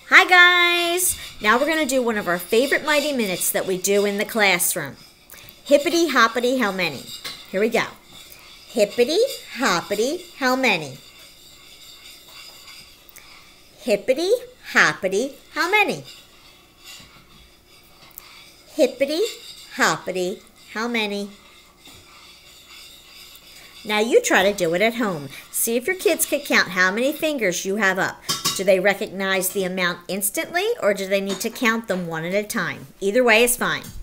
Hi guys! Now we're going to do one of our favorite Mighty Minutes that we do in the classroom. Hippity, hoppity, how many? Here we go. Hippity, hoppity, how many? Hippity, hoppity, how many? Hippity, hoppity, how many? Now you try to do it at home. See if your kids can count how many fingers you have up. Do they recognize the amount instantly, or do they need to count them one at a time? Either way is fine.